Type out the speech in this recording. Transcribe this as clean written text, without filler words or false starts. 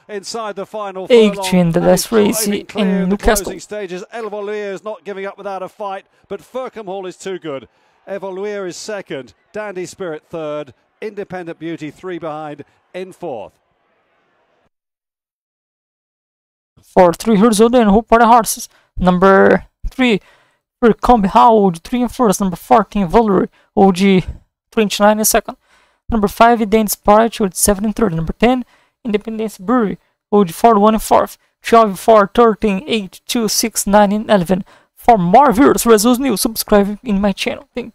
inside the final 18, the last race in Newcastle. Stages. Evoluer is not giving up without a fight, but Fircombe is too good. Evoluer is second, Dandy Spirit third, Independent Beauty 3 behind in fourth. For 3 years old and who are the horses? Number 3, Fircombe, OG 3 in first. Number 14, Valerie, OG 29 in second. Number 5, Dance Pirate with 7 in third. Number 10, Independence Brewery, OG 41 in fourth. 12, 4, 13, 8, 2, 6, 9 in 11. For more viewers, results news, subscribe in my channel. Thank you.